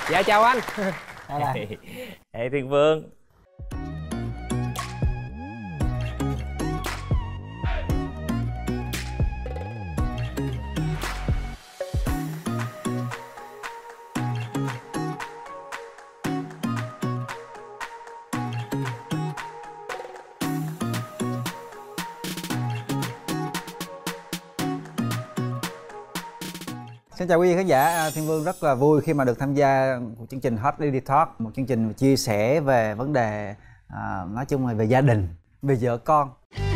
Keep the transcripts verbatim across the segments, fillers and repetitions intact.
Dạ chào anh. Hey Thiên Vương. Xin chào quý vị khán giả, Thiên Vương rất là vui khi mà được tham gia một chương trình Hot Lady Talk, một chương trình chia sẻ về vấn đề à, nói chung là về gia đình, về vợ con.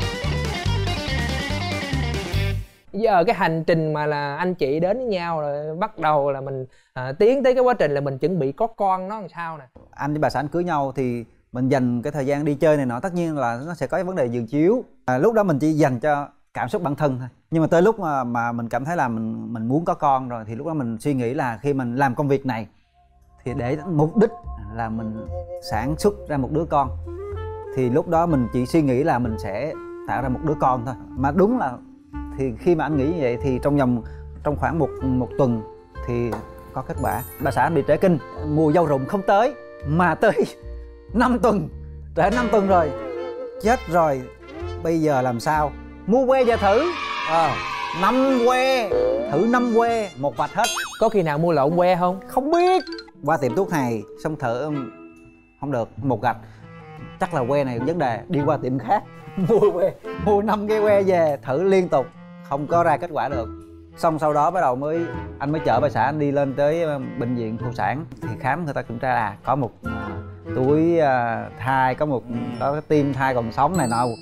Giờ cái hành trình mà là anh chị đến với nhau rồi bắt đầu là mình à, tiến tới cái quá trình là mình chuẩn bị có con nó làm sao nè. Anh với bà xã anh cưới nhau thì mình dành cái thời gian đi chơi này nọ, tất nhiên là nó sẽ có cái vấn đề giường chiếu. À, lúc đó mình chỉ dành cho cảm xúc bản thân thôi. Nhưng mà tới lúc mà mà mình cảm thấy là mình mình muốn có con rồi thì lúc đó mình suy nghĩ là khi mình làm công việc này thì để mục đích là mình sản xuất ra một đứa con, thì lúc đó mình chỉ suy nghĩ là mình sẽ tạo ra một đứa con thôi. Mà đúng là thì khi mà anh nghĩ như vậy thì trong vòng trong khoảng một một tuần thì có kết quả. Bà xã bị trễ kinh, mùa dâu rụng không tới mà tới năm tuần, trễ năm tuần rồi, chết rồi. Bây giờ làm sao? Mua que về thử. Ờ, năm que, thử năm que, một vạch hết. Có khi nào mua lộn que không? Không biết. Qua tiệm thuốc này xong thử không được, một gạch. Chắc là que này vấn đề, đi qua tiệm khác mua que, mua năm cái que về thử liên tục, không có ra kết quả được. Xong sau đó bắt đầu mới anh mới chở bà xã anh đi lên tới bệnh viện phụ sản thì khám, người ta kiểm tra là có một uh, túi uh, thai, có một có cái tim thai còn sống này nọ.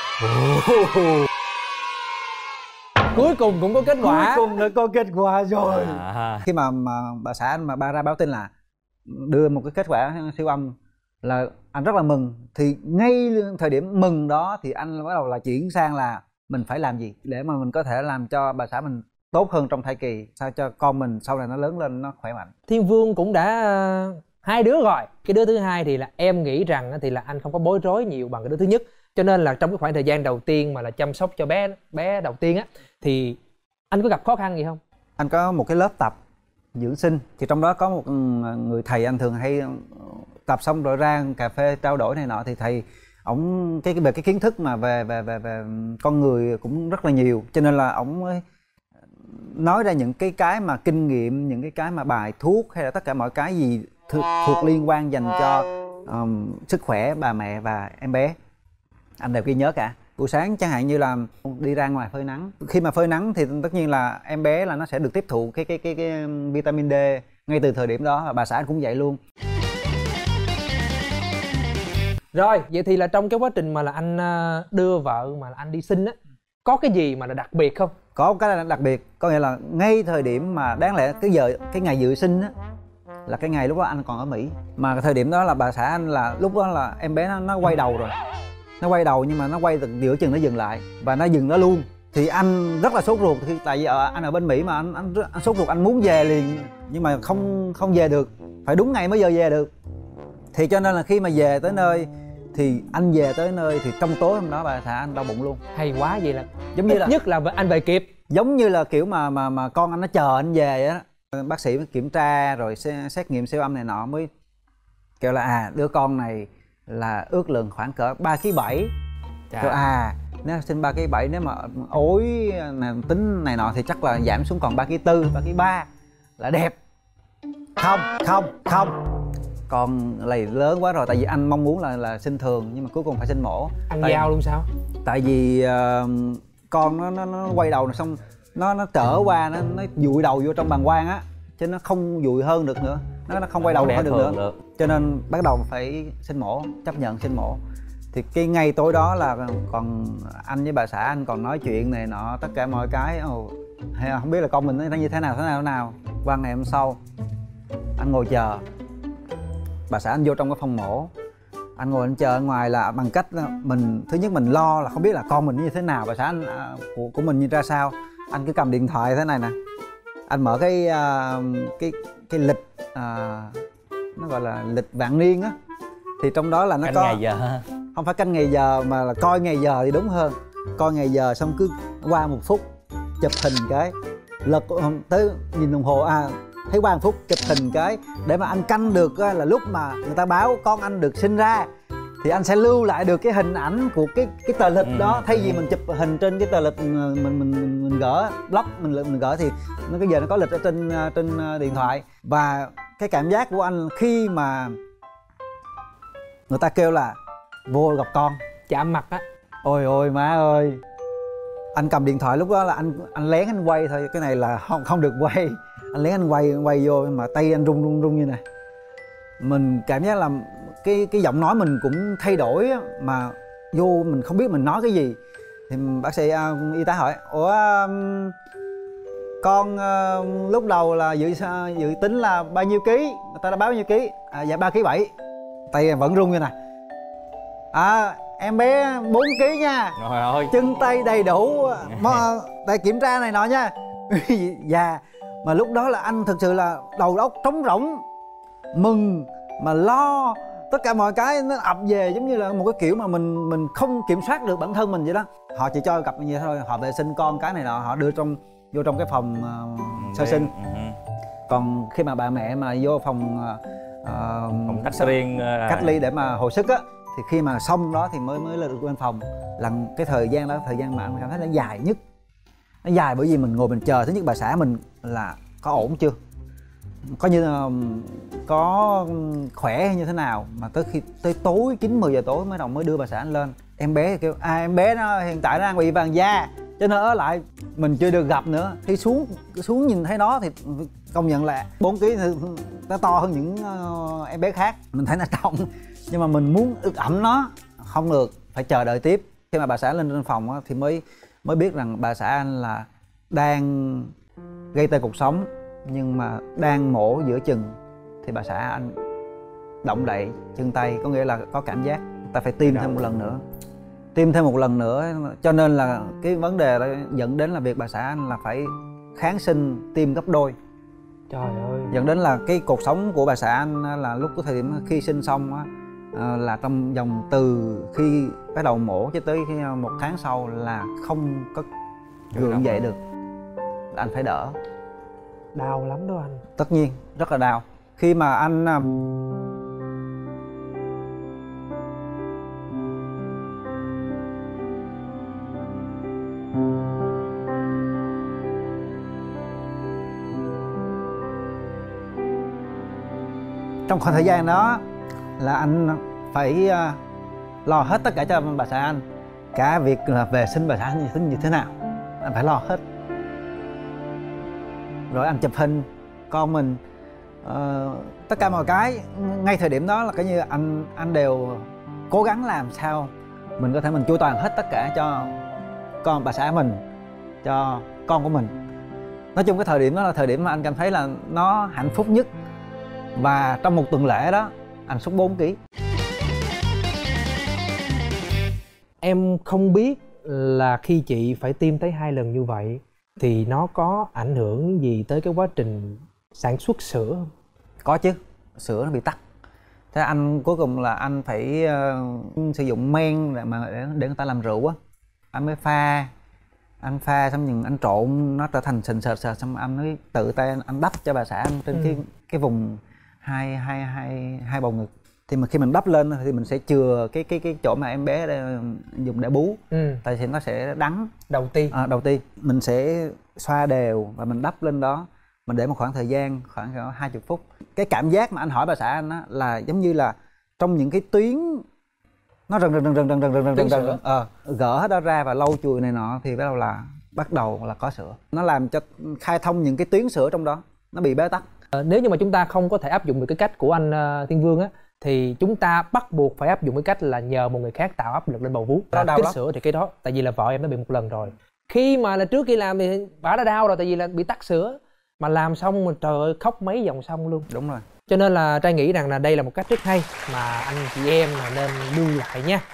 Cuối cùng cũng có kết quả. Cuối cùng đã có kết quả rồi. À. Khi mà, mà bà xã anh mà ba ra báo tin là đưa một cái kết quả siêu âm là anh rất là mừng. Thì ngay thời điểm mừng đó thì anh bắt đầu là chuyển sang là mình phải làm gì để mà mình có thể làm cho bà xã mình tốt hơn trong thai kỳ, sao cho con mình sau này nó lớn lên nó khỏe mạnh. Thiên Vương cũng đã uh, hai đứa rồi. Cái đứa thứ hai thì là em nghĩ rằng thì là anh không có bối rối nhiều bằng cái đứa thứ nhất. Cho nên là trong cái khoảng thời gian đầu tiên mà là chăm sóc cho bé bé đầu tiên á thì anh có gặp khó khăn gì không? Anh có một cái lớp tập dưỡng sinh thì trong đó có một người thầy anh thường hay tập xong rồi ra cà phê trao đổi này nọ, thì thầy ổng cái về cái kiến thức mà về về về về con người cũng rất là nhiều, cho nên là ổng mới nói ra những cái cái mà kinh nghiệm, những cái cái mà bài thuốc hay là tất cả mọi cái gì thuộc, thuộc liên quan dành cho um, sức khỏe bà mẹ và em bé anh đều ghi nhớ cả. Buổi sáng chẳng hạn như là đi ra ngoài phơi nắng, khi mà phơi nắng thì tất nhiên là em bé là nó sẽ được tiếp thụ cái cái cái, cái vitamin D ngay từ thời điểm đó, và bà xã anh cũng vậy luôn. Rồi, vậy thì là trong cái quá trình mà là anh đưa vợ mà là anh đi sinh á, có cái gì mà là đặc biệt không? Có cái là đặc biệt, có nghĩa là ngay thời điểm mà đáng lẽ cái giờ cái ngày dự sinh á là cái ngày lúc đó anh còn ở Mỹ, mà cái thời điểm đó là bà xã anh là lúc đó là em bé nó, nó quay đầu rồi, nó quay đầu nhưng mà nó quay từ giữa chừng nó dừng lại và nó dừng nó luôn. Thì anh rất là sốt ruột, thì tại vì ở, anh ở bên Mỹ mà anh anh, anh sốt ruột, anh muốn về liền nhưng mà không không về được, phải đúng ngày mới giờ về được. Thì cho nên là khi mà về tới nơi thì anh về tới nơi thì trong tối hôm đó bà xã anh đau bụng luôn. Hay quá, vậy là giống như là nhất là anh về kịp, giống như là kiểu mà mà mà con anh nó chờ anh về á. Bác sĩ mới kiểm tra rồi xét nghiệm siêu âm này nọ mới kêu là à đứa con này là ước lượng khoảng cỡ ba ký bảy. Rồi à nếu sinh ba ký bảy, nếu mà ối này, tính này nọ thì chắc là giảm xuống còn ba ký tư, ba ký ba là đẹp. Không, không, không. Con lầy lớn quá rồi, tại vì anh mong muốn là là sinh thường nhưng mà cuối cùng phải sinh mổ. Ăn tại, dao luôn sao? Tại vì uh, con nó, nó nó quay đầu rồi xong nó nó trở qua nó nó dụi đầu vô trong bàng quang á, chứ nó không dụi hơn được nữa, nó nó không quay đầu hơn được nữa được. Cho nên bắt đầu phải sinh mổ, chấp nhận sinh mổ. Thì cái ngày tối đó là còn anh với bà xã anh còn nói chuyện này nọ tất cả mọi cái. Ồ, không biết là con mình nó như thế nào thế nào thế nào. Qua ngày hôm sau anh ngồi chờ bà xã anh vô trong cái phòng mổ, anh ngồi anh chờ ở ngoài là bằng cách mình thứ nhất mình lo là không biết là con mình như thế nào, bà xã anh của, của mình như ra sao. Anh cứ cầm điện thoại thế này nè, anh mở cái uh, cái cái lịch uh, nó gọi là lịch vạn niên á, thì trong đó là nó canh có ngày giờ, không phải canh ngày giờ mà là coi ngày giờ thì đúng hơn. Coi ngày giờ xong cứ qua một phút chụp hình cái lật tới nhìn đồng hồ, à thấy qua một phút chụp hình cái để mà anh canh được là lúc mà người ta báo con anh được sinh ra thì anh sẽ lưu lại được cái hình ảnh của cái cái tờ lịch đó, thay vì mình chụp hình trên cái tờ lịch mình mình mình, mình gỡ blog mình mình gỡ thì nó cái giờ nó có lịch ở trên trên điện thoại. Và cái cảm giác của anh khi mà người ta kêu là vô gặp con chạm mặt á, ôi ôi má ơi, anh cầm điện thoại lúc đó là anh anh lén anh quay thôi, cái này là không không được quay, anh lén anh quay anh quay vô mà tay anh run run run như này. Mình cảm giác là cái cái giọng nói mình cũng thay đổi á, mà vô mình không biết mình nói cái gì. Thì bác sĩ uh, y tá hỏi ủa um, con uh, lúc đầu là dự dự tính là bao nhiêu ký, người ta đã báo bao nhiêu ký, à, dạ ba ký bảy, tay vẫn run như này. À em bé bốn ký nha, trời ơi, chân tay đầy đủ, tại kiểm tra này nọ nha. Dạ, mà lúc đó là anh thực sự là đầu óc trống rỗng, mừng mà lo, tất cả mọi cái nó ập về giống như là một cái kiểu mà mình mình không kiểm soát được bản thân mình vậy đó. Họ chỉ cho gặp như thế thôi, họ vệ sinh con cái này nọ, họ đưa trong vô trong cái phòng uh, sơ sinh. Còn khi mà bà mẹ mà vô phòng uh, phòng cách riêng uh... cách ly để mà hồi sức á, thì khi mà xong đó thì mới mới là được lên phòng. Là cái thời gian đó, thời gian mà anh cảm thấy nó dài nhất. Nó dài bởi vì mình ngồi mình chờ, thứ nhất bà xã mình là có ổn chưa, có như là có khỏe hay như thế nào, mà tới khi tới tối chín mười giờ tối mới đầu mới đưa bà xã anh lên. Em bé thì kêu à em bé nó hiện tại nó đang bị vàng da cho nên ở lại, mình chưa được gặp nữa. Khi xuống xuống nhìn thấy nó thì công nhận là bốn ký nó to hơn những uh, em bé khác, mình thấy nó trọng nhưng mà mình muốn ức ẩm nó không được, phải chờ đợi tiếp. Khi mà bà xã lên trên phòng á, thì mới mới biết rằng bà xã anh là đang gây tê cột sống, nhưng mà đang mổ giữa chừng thì bà xã anh động đậy chân tay, có nghĩa là có cảm giác ta phải tiêm thêm một lần nữa, tiêm thêm một lần nữa, cho nên là cái vấn đề đó dẫn đến là việc bà xã anh là phải kháng sinh tiêm gấp đôi. Trời ơi, dẫn đến là cái cột sống của bà xã anh là lúc cái thời điểm khi sinh xong á, là trong vòng từ khi bắt đầu mổ cho tới khi một tháng sau là không có gượng dậy được, anh phải đỡ. Đau lắm đó anh. Tất nhiên rất là đau. Khi mà anh trong khoảng thời gian đó là anh phải uh, lo hết tất cả cho bà xã anh, cả việc là vệ sinh bà xã anh như thế, như thế nào anh phải lo hết. Rồi anh chụp hình con mình, uh, tất cả mọi cái ngay thời điểm đó là cái như anh anh đều cố gắng làm sao mình có thể mình chu toàn hết tất cả cho con bà xã mình, cho con của mình. Nói chung cái thời điểm đó là thời điểm mà anh cảm thấy là nó hạnh phúc nhất. Và trong một tuần lễ đó anh xuống bốn ký. Em không biết là khi chị phải tiêm tới hai lần như vậy thì nó có ảnh hưởng gì tới cái quá trình sản xuất sữa không? Có chứ, sữa nó bị tắc. Thế anh cuối cùng là anh phải uh, sử dụng men để mà để, để người ta làm rượu á. Anh mới pha, anh pha xong rồi anh trộn nó trở thành sền sệt sệt, xong anh mới tự tay anh, anh đắp cho bà xã anh trên ừ. cái cái vùng hai hai hai hai bầu ngực. Thì mà khi mình đắp lên thì mình sẽ chừa cái cái cái chỗ mà em bé để, dùng để bú. Ừ. Tại vì nó sẽ đắng. Đầu tiên. À, đầu tiên mình sẽ xoa đều và mình đắp lên đó, mình để một khoảng thời gian khoảng hai mươi phút. Cái cảm giác mà anh hỏi bà xã anh á là giống như là trong những cái tuyến nó rần rần rần rần rần rần rần rần rần rần ờ gỡ hết đó ra và lau chùi này nọ thì bắt đầu là bắt đầu là có sữa. Nó làm cho khai thông những cái tuyến sữa trong đó nó bị bế tắc. Ờ, nếu như mà chúng ta không có thể áp dụng được cái cách của anh uh, Thiên Vương á thì chúng ta bắt buộc phải áp dụng cái cách là nhờ một người khác tạo áp lực lên bầu vú. Nó đau kích lắm. Sữa thì cái đó tại vì là vợ em đã bị một lần rồi. Khi mà là trước khi làm thì bà đã đau rồi tại vì là bị tắc sữa, mà làm xong mà trời ơi khóc mấy dòng xong luôn. Đúng rồi. Cho nên là Trai nghĩ rằng là đây là một cách rất hay mà anh chị em là nên lưu lại nha.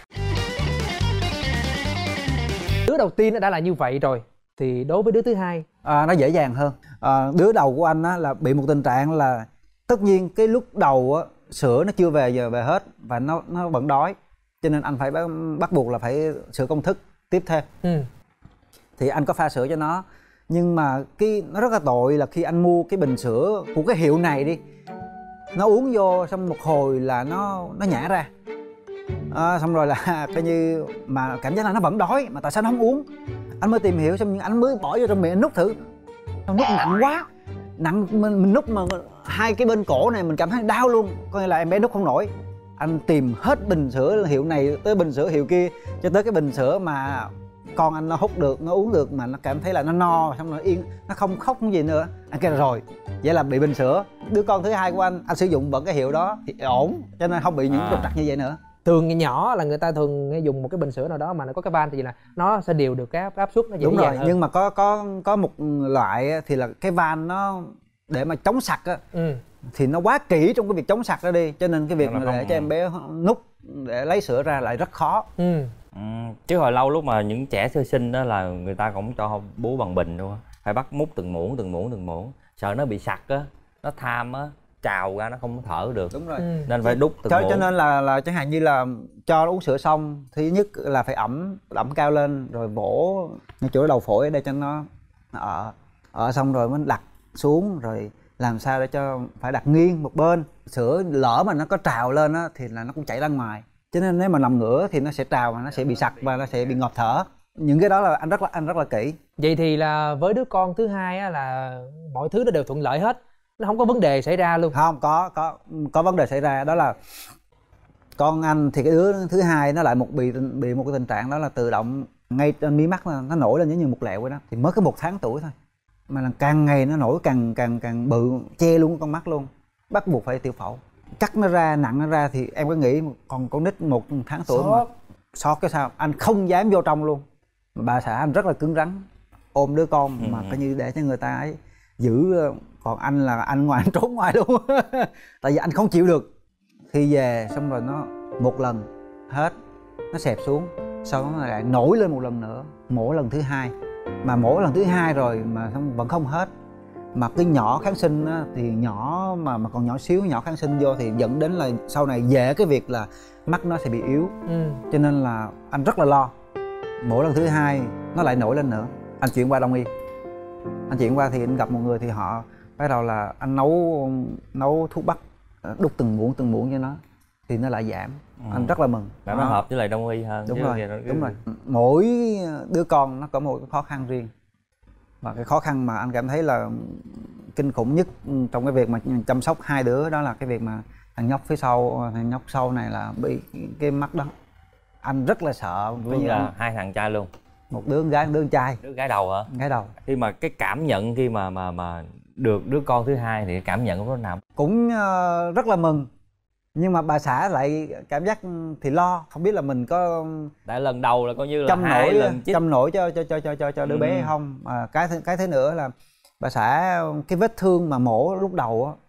Đứa đầu tiên nó đã là như vậy rồi thì đối với đứa thứ hai à, nó dễ dàng hơn. À, đứa đầu của anh á, là bị một tình trạng là tất nhiên cái lúc đầu á, sữa nó chưa về giờ về hết và nó nó vẫn đói, cho nên anh phải bắt, bắt buộc là phải sữa công thức tiếp theo. Ừ. Thì anh có pha sữa cho nó, Nhưng mà cái nó rất là tội là khi anh mua cái bình sữa của cái hiệu này đi, nó uống vô xong một hồi là nó nó nhả ra, à, xong rồi là coi như mà cảm giác là nó vẫn đói mà tại sao nó không uống. Anh mới tìm hiểu xong nhưng anh mới bỏ vô trong miệng anh nuốt thử, nó nuốt nặng quá, nặng mình, mình nuốt mà hai cái bên cổ này mình cảm thấy đau luôn, coi như là em bé nuốt không nổi. Anh tìm hết bình sữa hiệu này tới bình sữa hiệu kia cho tới cái bình sữa mà con anh nó hút được, nó uống được mà nó cảm thấy là nó no, xong nó yên, nó không khóc không gì nữa. Anh kêu là rồi, vậy là bị bình sữa. Đứa con thứ hai của anh, anh sử dụng vẫn cái hiệu đó thì ổn, cho nên không bị những trục trặc như vậy nữa. Thường nhỏ là người ta thường dùng một cái bình sữa nào đó mà nó có cái van thì là nó sẽ điều được cái áp, áp suất nó dễ đúng rồi dàng hơn. Nhưng mà có có có một loại thì là cái van nó để mà chống sặc á, ừ. thì nó quá kỹ trong cái việc chống sặc đó đi, cho nên cái việc mà để cho em bé nút để lấy sữa ra lại rất khó. ừ. Ừ, chứ hồi lâu lúc mà những trẻ sơ sinh đó là người ta cũng cho bú bằng bình luôn á, phải bắt múc từng muỗng từng muỗng từng muỗng, sợ nó bị sặc á, nó tham á, trào ra nó không thở được. Đúng rồi. Ừ. Nên phải đút từng cho, muỗng. cho nên là là chẳng hạn như là cho nó uống sữa xong, thứ nhất là phải ẩm ẩm cao lên rồi vỗ ngay chỗ đầu phổi để cho nó nó ở ở xong rồi mới đặt xuống, rồi làm sao để cho phải đặt nghiêng một bên. Sữa lỡ mà nó có trào lên á thì là nó cũng chảy ra ngoài, cho nên nếu mà nằm ngửa thì nó sẽ trào và nó sẽ bị sặc và nó sẽ bị ngộp thở. Những cái đó là anh rất là anh rất là kỹ. Vậy thì là với đứa con thứ hai á là mọi thứ nó đều thuận lợi hết, nó không có vấn đề xảy ra luôn? Không, có có có vấn đề xảy ra. Đó là con anh thì cái đứa thứ hai nó lại một bị bị một cái tình trạng đó là tự động ngay trên mí mắt nó, nó nổi lên giống như một lẹo vậy đó. Thì mới có một tháng tuổi thôi mà là càng ngày nó nổi càng càng càng bự, che luôn con mắt luôn, bắt buộc phải tiểu phẫu cắt nó ra, nặng nó ra. Thì em có nghĩ còn con nít một tháng tuổi mà sót cái sao, anh không dám vô trong luôn. Bà xã anh rất là cứng rắn ôm đứa con, ừ. mà coi như để cho người ta ấy giữ. Còn anh là anh ngoài anh trốn ngoài luôn tại vì anh không chịu được. Khi về xong rồi nó một lần hết, nó xẹp xuống, sau đó nó lại nổi lên một lần nữa, mổ lần thứ hai. Mà mổ lần thứ hai rồi mà vẫn không hết. Mà cái nhỏ kháng sinh á, thì nhỏ mà mà còn nhỏ xíu, nhỏ kháng sinh vô thì dẫn đến là sau này dễ cái việc là mắt nó sẽ bị yếu. ừ. Cho nên là anh rất là lo. Mổ lần thứ hai nó lại nổi lên nữa, anh chuyển qua Đông Y. Anh chuyển qua thì anh gặp một người thì họ bắt đầu là anh nấu nấu thuốc bắc, đút từng muỗng từng muỗng cho nó thì nó lại giảm. ừ. Anh rất là mừng. Đã nó hợp với lại Đông Y hơn. Đúng rồi, đúng rồi. Mỗi đứa con nó có một cái khó khăn riêng. Và cái khó khăn mà anh cảm thấy là kinh khủng nhất trong cái việc mà chăm sóc hai đứa đó là cái việc mà thằng nhóc phía sau, thằng nhóc sau này là bị cái mắt đó. Anh rất là sợ. Bây giờ anh... hai thằng trai luôn. Một đứa con gái, một đứa con trai. Đứa gái đầu hả? Gái đầu. Khi mà cái cảm nhận khi mà mà mà được đứa con thứ hai thì cảm nhận của nó nào? Cũng uh, rất là mừng. Nhưng mà bà xã lại cảm giác thì lo, không biết là mình có tại lần đầu là coi như là chăm hai nổi lần chích. chăm nổi cho cho cho cho cho cho đứa ừ. bé hay không. Mà cái cái thế nữa là bà xã cái vết thương mà mổ lúc đầu á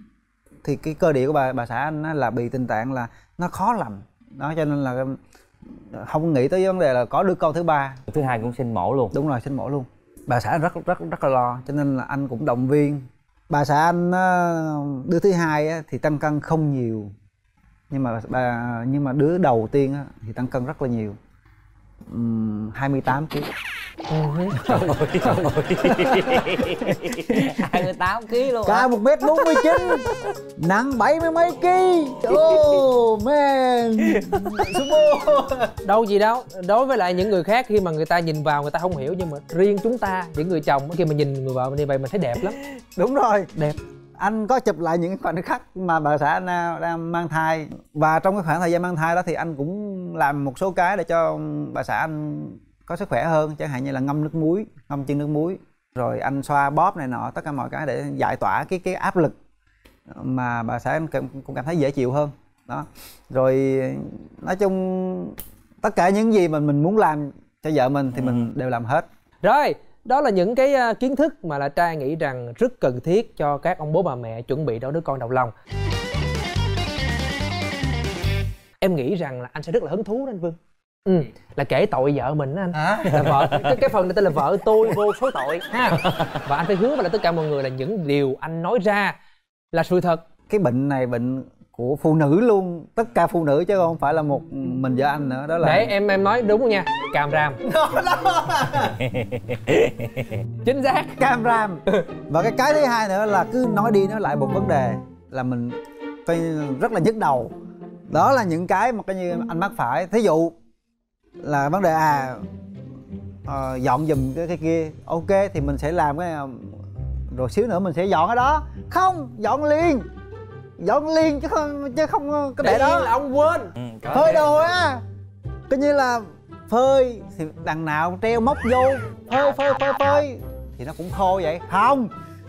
thì cái cơ địa của bà bà xã anh á là bị tình trạng là nó khó lành đó, cho nên là không nghĩ tới vấn đề là có đứa con thứ ba. Thứ hai cũng sinh mổ luôn. Đúng rồi, sinh mổ luôn. Bà xã rất rất rất là lo, cho nên là anh cũng động viên. Bà xã anh đứa thứ hai á, thì tăng cân không nhiều, nhưng mà bà nhưng mà đứa đầu tiên á, thì tăng cân rất là nhiều, uhm, hai mươi tám ki lô gam. hai mươi tám ki lô gam luôn. Cao một mét bốn mươi chín, nặng bảy mươi mấy ký. Oh man, đâu gì đâu. Đối với lại những người khác khi mà người ta nhìn vào người ta không hiểu, nhưng mà riêng chúng ta những người chồng khi mà nhìn người vợ mình như vậy mình thấy đẹp lắm. Đúng rồi, đẹp. Anh có chụp lại những khoảnh khắc mà bà xã anh đang mang thai, và trong cái khoảng thời gian mang thai đó thì anh cũng làm một số cái để cho bà xã anh có sức khỏe hơn, chẳng hạn như là ngâm nước muối, ngâm chân nước muối, rồi anh xoa bóp này nọ, tất cả mọi cái để giải tỏa cái cái áp lực mà bà xã anh cũng cảm thấy dễ chịu hơn đó. Rồi nói chung tất cả những gì mà mình muốn làm cho vợ mình thì ừ. mình đều làm hết. Rồi, đó là những cái kiến thức mà là Trai nghĩ rằng rất cần thiết cho các ông bố bà mẹ chuẩn bị đón đứa con đầu lòng. Em nghĩ rằng là anh sẽ rất là hứng thú đó anh Vương. Ừ, là kể tội vợ mình đó anh. À? Là vợ, cái, cái phần này tên là vợ tôi vô số tội ha. Và anh phải hứa với lại tất cả mọi người là những điều anh nói ra là sự thật. Cái bệnh này bệnh của phụ nữ luôn, tất cả phụ nữ chứ không phải là một mình vợ anh nữa. Đó là để em em nói đúng không nha, càm ràm. Chính xác, càm ràm. Và cái cái thứ hai nữa là cứ nói đi nói lại một vấn đề là mình coi rất là nhức đầu. Đó là những cái mà coi như anh mắc phải. Thí dụ là vấn đề à uh, dọn giùm cái, cái kia, ok thì mình sẽ làm cái rồi xíu nữa mình sẽ dọn cái đó. Không, dọn liền, dọn liền chứ không chứ không có để đó là ông quên. Ừ, phơi đồ á, coi như là phơi thì đằng nào treo móc vô phơi phơi phơi phơi thì nó cũng khô vậy. Không,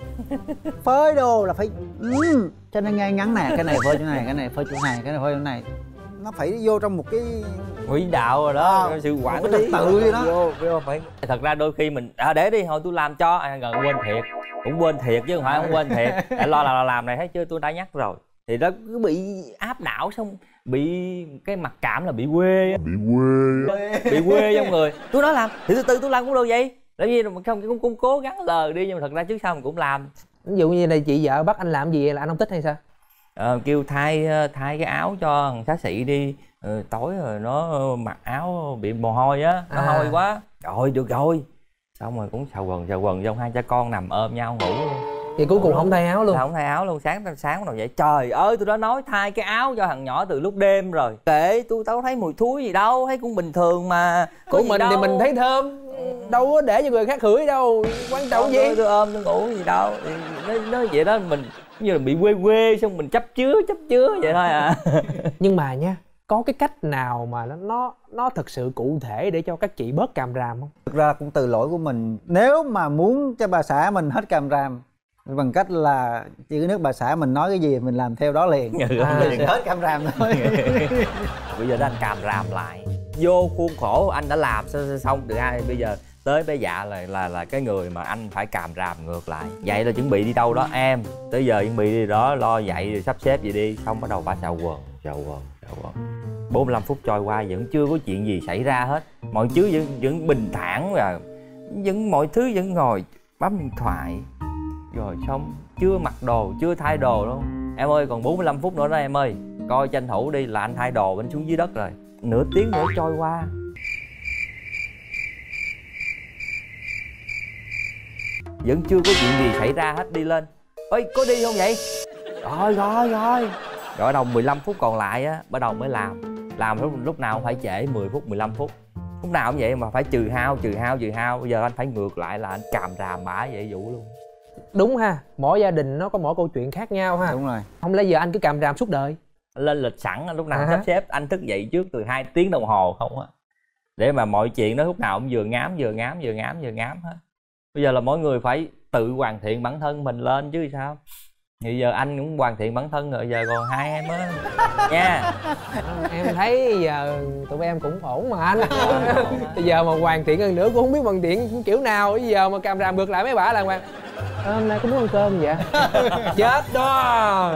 phơi đồ là phải ừ. Cho nên ngay ngắn nè, cái này phơi chỗ này, cái này phơi chỗ này, cái này phơi chỗ này, nó phải vô trong một cái quỹ đạo rồi đó, à, sự quản lý tự gì đó vô, vô phải. Thật ra đôi khi mình à, để đi hồi tôi làm cho à, gần quên thiệt, cũng quên thiệt chứ không phải không quên thiệt. À, lo là làm này thấy chưa, tôi đã nhắc rồi thì nó cứ bị áp đảo, xong bị cái mặc cảm là bị quê á, bị quê bị quê trong người. Tôi nói làm thì từ từ tôi làm cũng được vậy, tại vì mà không cũng, cũng cố gắng lờ đi, nhưng mà thật ra trước sau mình cũng làm. Ví dụ như này chị vợ bắt anh làm gì là anh không thích hay sao? Ờ, kêu thay thay cái áo cho thằng xá xị đi, ừ, tối rồi nó mặc áo bị mồ hôi á, nó à. hôi quá. Rồi được rồi, xong rồi cũng xào quần xào quần trong hai cha con nằm ôm nhau ngủ luôn. Thì cuối cùng không thay áo luôn. Không thay áo luôn. Sáng sáng bắt đầu dậy, trời ơi tôi đã nói thay cái áo cho thằng nhỏ từ lúc đêm rồi. Kệ tôi, tao thấy mùi thúi gì đâu, thấy cũng bình thường mà. Của mình đâu. Thì mình thấy thơm, đâu có để cho người khác hửi đâu, quan trọng gì. Tôi, tôi ôm tôi ngủ gì đâu. Nó, nó vậy đó, mình như là bị quê quê xong mình chấp chứa chấp chứa vậy thôi à. Nhưng mà nha, có cái cách nào mà nó nó nó thực sự cụ thể để cho các chị bớt càm ràm không? Thực ra cũng từ lỗi của mình. Nếu mà muốn cho bà xã mình hết càm ràm bằng cách là chỉ cái nước bà xã mình nói cái gì mình làm theo đó liền, à, thì sẽ hết càm ràm thôi. Bây giờ đó anh càm ràm lại vô khuôn khổ anh đã làm xong từ ai bây giờ tới bé Dạ là là là cái người mà anh phải càm ràm ngược lại. Vậy là chuẩn bị đi đâu đó em, tới giờ chuẩn bị đi đó, lo dậy rồi sắp xếp gì đi, xong bắt đầu bà xào quần xào quần xào quần. bốn mươi lăm phút trôi qua vẫn chưa có chuyện gì xảy ra hết, mọi thứ vẫn vẫn bình thản và vẫn mọi thứ vẫn ngồi bấm điện thoại. Rồi xong chưa mặc đồ, chưa thay đồ luôn. Em ơi còn bốn mươi lăm phút nữa đó em ơi, coi tranh thủ đi là anh thay đồ anh xuống dưới đất rồi. Nửa tiếng nữa trôi qua vẫn chưa có chuyện gì xảy ra hết. Đi lên, ơi có đi không vậy? Rồi rồi rồi rồi bắt đầu mười lăm phút còn lại á, bắt đầu mới làm. Làm lúc, lúc nào cũng phải trễ mười phút mười lăm phút, lúc nào cũng vậy mà phải trừ hao trừ hao trừ hao. Bây giờ anh phải ngược lại là anh càm ràm bả vậy vụ luôn. Đúng ha, mỗi gia đình nó có mỗi câu chuyện khác nhau ha. Đúng rồi. Không lẽ giờ anh cứ càm ràm suốt đời? Lên lịch sẵn lúc nào à. sắp xếp anh thức dậy trước từ hai tiếng đồng hồ không á, để mà mọi chuyện đó lúc nào cũng vừa ngám vừa ngám vừa ngám vừa ngám hết. Bây giờ là mỗi người phải tự hoàn thiện bản thân mình lên chứ sao. Bây giờ anh cũng hoàn thiện bản thân rồi, giờ còn hai em á nha. À, em thấy giờ tụi em cũng ổn mà anh. Bây giờ mà hoàn thiện hơn nữa cũng không biết hoàn thiện kiểu nào. Bây giờ mà càm ràm ngược lại mấy bả là hoàng à, hôm nay có muốn ăn cơm vậy? Chết đó.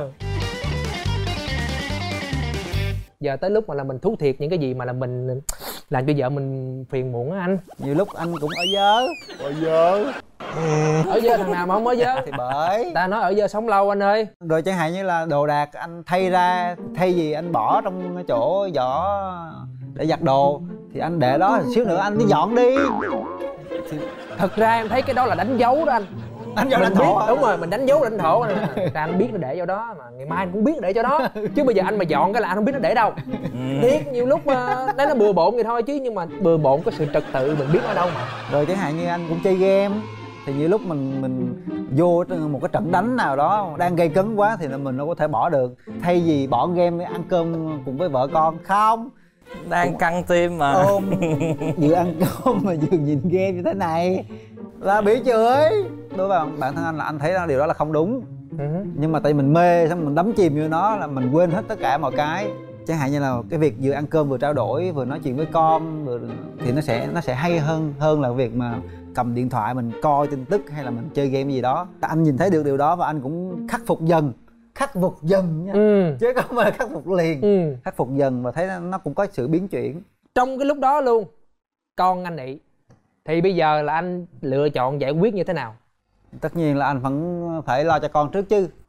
Giờ tới lúc mà là mình thú thiệt những cái gì mà là mình làm cho vợ mình phiền muộn á anh. Nhiều lúc anh cũng ở dớ. Ở dớ. Ừ. Ở dơ thằng nào mà không ở dơ? Thì bởi ta nói ở dơ sống lâu anh ơi. Rồi chẳng hạn như là đồ đạc anh thay ra, thay gì anh bỏ trong chỗ giỏ để giặt đồ thì anh để đó, xíu nữa anh đi dọn đi. Thì thật ra em thấy cái đó là đánh dấu đó anh. Đánh dấu đánh thổ. Đúng rồi, mình đánh dấu đánh thổ. Anh biết nó để chỗ đó mà ngày mai anh cũng biết nó để chỗ đó. Chứ bây giờ anh mà dọn cái là anh không biết nó để đâu. Thiệt nhiều lúc đấy nó bừa bộn vậy thôi chứ, nhưng mà bừa bộn có sự trật tự mình biết ở đâu mà. Rồi chẳng hạn như anh cũng chơi game thì nhiều lúc mình mình vô một cái trận đánh nào đó đang gây cấn quá thì là mình đâu có thể bỏ được. Thay vì bỏ game để ăn cơm cùng với vợ con, không, đang căng tim mà ôm vừa ăn cơm mà vừa nhìn game như thế này là bị chửi. Đối với bản thân anh là anh thấy điều đó là không đúng. Uh-huh. Nhưng mà tại mình mê xong mình đắm chìm vô nó là mình quên hết tất cả mọi cái. Chẳng hạn như là cái việc vừa ăn cơm vừa trao đổi vừa nói chuyện với con vừa, thì nó sẽ nó sẽ hay hơn hơn là việc mà cầm điện thoại mình coi tin tức hay là mình chơi game gì đó. Anh nhìn thấy được điều đó và anh cũng khắc phục dần, khắc phục dần nha. Ừ. Chứ không phải là khắc phục liền. Ừ. Khắc phục dần và thấy nó cũng có sự biến chuyển. Trong cái lúc đó luôn con anh Nị thì bây giờ là anh lựa chọn giải quyết như thế nào? Tất nhiên là anh vẫn phải lo cho con trước chứ.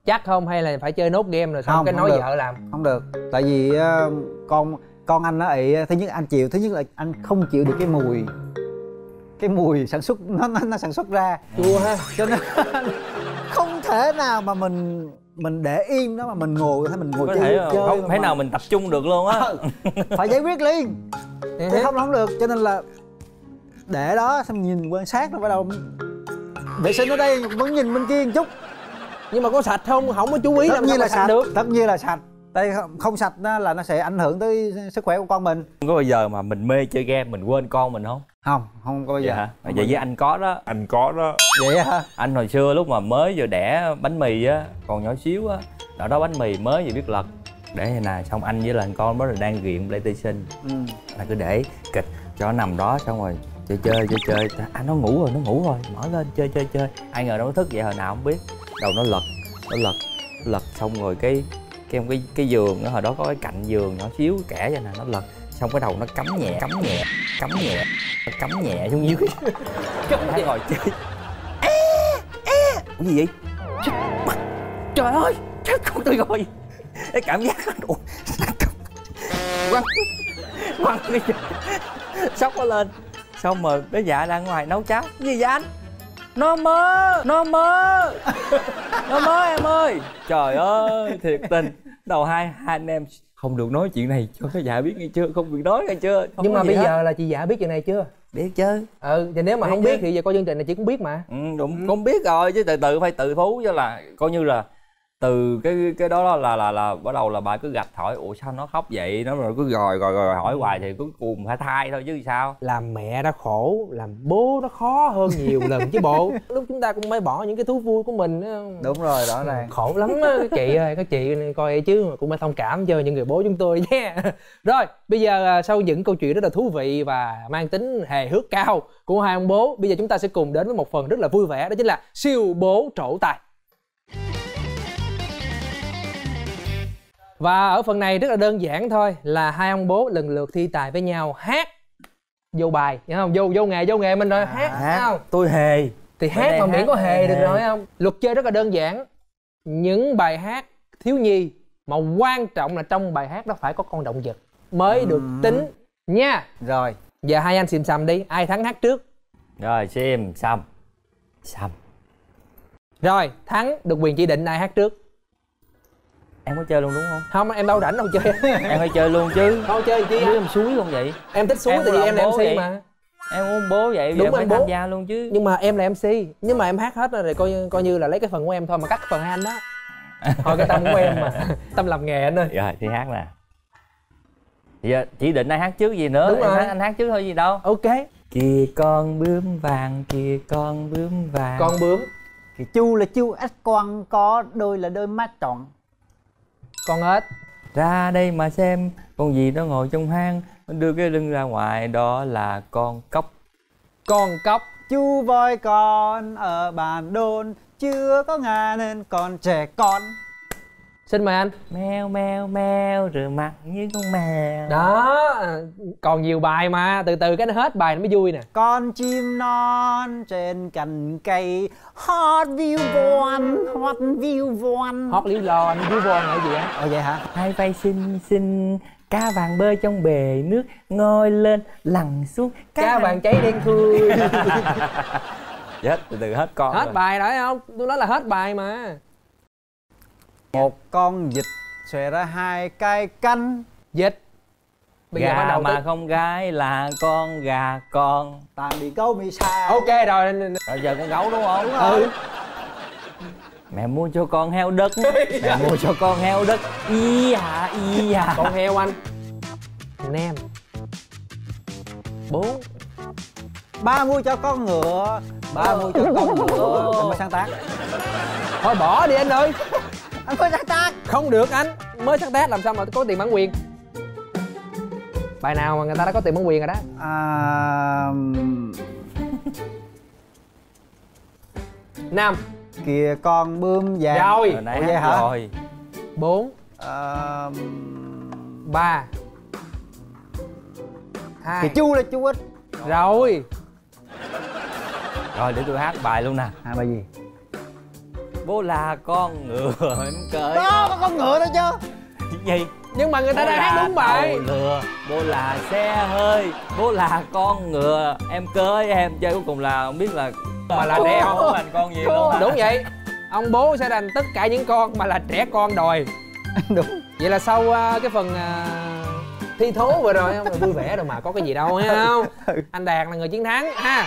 Chắc không hay là phải chơi nốt game rồi xong Không, cái không nói được. vợ làm? Không được, tại vì uh, con con anh nó ị, thứ nhất anh chịu, thứ nhất là anh không chịu được cái mùi cái mùi sản xuất nó nó, nó sản xuất ra Chua ha. cho nên không thể nào mà mình mình để im đó mà mình ngồi hay mình ngồi có chơi, thể chơi không thể mà. nào mình tập trung được luôn á. Phải giải quyết liền, chứ không là không được, cho nên là để đó xong nhìn quan sát rồi bắt đầu vệ sinh ở đây vẫn nhìn bên kia một chút. Nhưng mà có sạch không? Không có chú ý Tất làm nhiên sao là mà sạch được. tất nhiên là sạch, tại không, không sạch đó là nó sẽ ảnh hưởng tới sức khỏe của con mình. Có bao giờ mà mình mê chơi game mình quên con mình không? Không, không có bao giờ. Vậy hả? Vậy với anh có đó. Anh có đó. Vậy hả? Anh hồi xưa lúc mà mới vừa đẻ bánh mì á, còn nhỏ xíu á, đó đó bánh mì mới vừa biết lật, để vậy nè, xong anh với là con đó là đang ghiện PlayStation. Ừ. Là cứ để kịch cho nó nằm đó, xong rồi chơi chơi chơi chơi anh nó ngủ rồi, nó ngủ rồi, mở lên chơi chơi chơi. Ai ngờ nó thức vậy hồi nào không biết, đầu nó lật nó lật nó lật xong rồi cái cái cái cái giường đó, hồi đó có cái cạnh giường nhỏ xíu kẻ vậy nè, nó lật xong cái đầu nó cắm nhẹ cắm nhẹ cắm nhẹ nó cắm nhẹ xuống dưới cái cắm nhẹ ngồi chơi. Ê, ê. Ủa gì vậy? Chết mất. Trời ơi chết con tôi rồi. Cái cảm giác ủa quăng quăng cái sốc nó lên, xong rồi bé Dạ ra ngoài nấu cháo. Cái gì vậy anh? Nó mơ nó mơ nó mơ em ơi. Trời ơi thiệt tình. Đầu hai hai anh em không được nói chuyện này cho cái Dạ biết nghe chưa, không được nói nghe chưa. Không Nhưng mà bây hết. giờ là chị Dạ biết chuyện này chưa? Biết chứ. Ừ thì nếu mà Biết không chứ. biết thì giờ coi chương trình này chị cũng biết mà. Ừ đúng, cũng biết rồi chứ từ từ phải tự thú chứ, là coi như là từ cái cái đó là là là bắt đầu là bà cứ gạch hỏi ủa sao nó khóc vậy, nó rồi cứ gòi gòi gòi hỏi hoài thì cuối cùng phải thay thôi chứ sao. Làm mẹ đã khổ, làm bố nó khó hơn nhiều lần chứ bộ. Lúc chúng ta cũng mới bỏ những cái thú vui của mình. Đúng rồi, rõ ràng. Khổ lắm á các chị ơi, các chị coi vậy chứ mà cũng phải thông cảm cho những người bố chúng tôi nha. Rồi bây giờ sau những câu chuyện rất là thú vị và mang tính hề hước cao của hai ông bố, bây giờ chúng ta sẽ cùng đến với một phần rất là vui vẻ, đó chính là siêu bố trổ tài. Và ở phần này rất là đơn giản thôi, là hai ông bố lần lượt thi tài với nhau hát vô bài, hiểu không? Vô vô nghề vô nghề mình rồi, à, hát, hát không? tôi hề Thì hát mà miễn có hề hề. được rồi không? Luật chơi rất là đơn giản. Những bài hát thiếu nhi mà quan trọng là trong bài hát đó phải có con động vật mới được tính nha. Rồi. Giờ hai anh xìm xầm đi, ai thắng hát trước? Rồi sim xong xong. Rồi thắng được quyền chỉ định ai hát trước. Em có chơi luôn đúng không? Không em đâu rảnh đâu chơi. Em phải chơi luôn chứ. Không chơi chi Biết á. em suối không vậy? Em thích xuống Em tại vì là em là bố em xê vậy. mà. Em muốn bố vậy, Đúng giờ phải anh bố. tham gia luôn chứ. Nhưng mà em là em xê, nhưng mà em hát hết rồi, rồi coi như coi như là lấy cái phần của em thôi mà cắt cái phần hai anh đó. Thôi cái tâm của em mà. Tâm làm nghề anh ơi. Rồi thì hát nè. Giờ chỉ định ai hát trước gì nữa. Đúng Em rồi. hát, anh hát trước thôi gì đâu. Ok. Kìa con bướm vàng, kìa con bướm vàng. Con bướm. Cái chu là chu ếch con, có đôi là đôi mắt tròn. Con ếch. Ra đây mà xem, con gì đó ngồi trong hang, đưa cái lưng ra ngoài, đó là con cóc. Con cóc. Chu voi con ở bàn đôn, chưa có ngà nên còn trẻ con. Xin mời anh. Meo meo meo, rửa mặt như con mèo. Đó, còn nhiều bài mà, từ từ cái nó hết bài nó mới vui nè. Con chim non trên cành cây, hót viu von, hót viu von. Hót lý lo anh với von là gì á? Ồ vậy hả? Hai vai xinh xinh, cá vàng bơi trong bể nước, ngồi lên lặn xuống. Cá vàng cháy đen thui. Chết, từ từ hết con Hết rồi. bài rồi không? Tôi nói là hết bài mà. Một con vịt xòe ra hai cái cánh. Dịch. Bây giờ bắt Gà đầu mà tới... không gái là con gà con. Tàn bị câu bị xa. Ok rồi. Rồi giờ con gấu đúng không? Ừ. Mẹ mua cho con heo đất. Mẹ mua cho con heo đất. Y à y à. Con heo anh. Nem. Bốn. Ba mua cho con ngựa. Ba mua cho con ngựa. Anh mới sáng tác. Thôi bỏ đi anh ơi. Anh mới sáng tác. Không được anh. Mới sáng tác làm sao mà có tiền bản quyền. Bài nào mà người ta đã có tiền bản quyền rồi đó. À... Năm. Kìa con bướm vàng. Rồi. Hồi nãy Ủa vậy hát hả? rồi. Bốn. À... Ba. Hai. Kìa chu là chu ích. Rồi. Rồi để tôi hát bài luôn nè. À bài gì? bố là con ngựa em cưới. Đó có con ngựa đó chứ. Gì? Nhưng mà người ta Bố đang hát đúng bài. tàu lừa, bố là xe hơi, bố là con ngựa em cưới em. Chơi cuối cùng là không biết là Mà là trẻ không thành con gì luôn hả? Đúng vậy. Ông bố sẽ đành tất cả những con mà là trẻ con đòi. Đúng. Vậy là sau uh, cái phần uh, thi thố vừa rồi không, vui vẻ đâu mà có cái gì đâu nha không. Anh Đạt là người chiến thắng ha.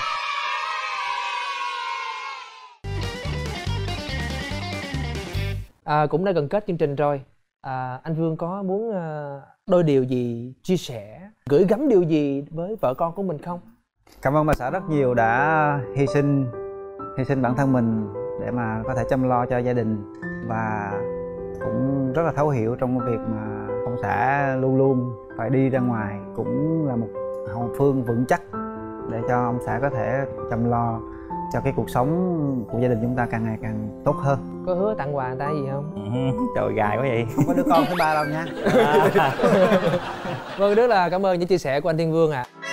À, cũng đã gần kết chương trình rồi. À, anh Vương có muốn uh, đôi điều gì chia sẻ, gửi gắm điều gì với vợ con của mình không? Cảm ơn bà xã rất nhiều đã hy sinh hy sinh bản thân mình để mà có thể chăm lo cho gia đình, và cũng rất là thấu hiểu trong cái việc mà ông xã luôn luôn phải đi ra ngoài, cũng là một hậu phương vững chắc để cho ông xã có thể chăm lo cho cái cuộc sống của gia đình chúng ta càng ngày càng tốt hơn. Có hứa tặng quà người ta gì không? Ừ, trời gài quá vậy. Không có đứa con thứ ba đâu nha. À. Vâng, rất là cảm ơn những chia sẻ của anh Thiên Vương ạ. À.